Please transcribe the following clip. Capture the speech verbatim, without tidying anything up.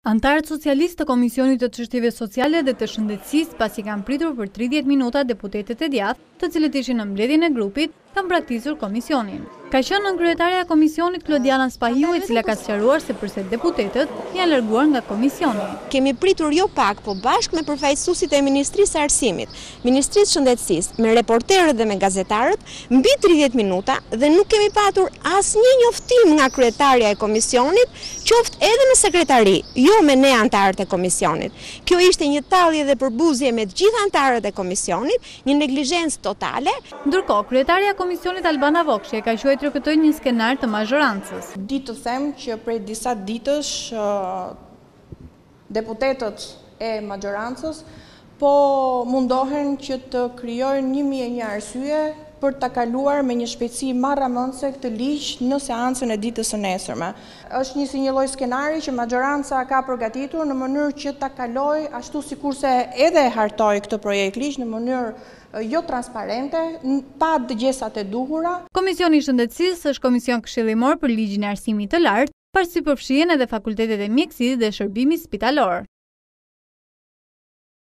Antarët socialistë të Komisionit të Çështjeve Sociale dhe të Shëndetësisë, pasi kanë pritur për tridhjetë minuta deputetët e djathtë, të cilët ishin në mbledhjen e grupit, kanë braktisur komisionin. Ka qenë nënkryetaria e komisionit Klodiana Spahiu, e cila ka sqaruar se përse deputetët janë larguar nga komisioni. Kemi pritur jo pak, po bashkë me përfaqësuesit e Ministrisë së Arsimit, Ministrisë Shëndetësisë, me reporterët dhe me gazetarët, mbi tridhjetë minuta dhe nuk kemi patur asnjë njoftim nga kryetaria e komisionit, qoftë edhe në sekretari, jo me ne antarët e komisionit. Kjo ishte një tallje dhe përbuzje me të gjithë antarët e komisionit, një neglizhencë totale. Ndërkohë, kryetaria e komisionit Albana Vokshi e ka quajtur këtë një skenar të mazhorancës. Di të them që prej disa ditësh deputetët e mazhorancës po mundohen që të krijojnë një mijë e një arsye për të kaluar me një shpejtësi marramëndse këtë ligj në seancën e ditës së nesërme. Është një si një lloj skenari që mazhoranca ka përgatitur në mënyrë që ta kalojë ashtu sikurse edhe hartoi këtë projekt ligj në mënyrë jo transparente, pa dëgjesat e duhura. Komisioni i Shëndetësisë është komision këshillimor për ligjin e arsimit të lartë, pasi përfshihen edhe fakultetet e mjekësisë dhe shërbimit spitalor.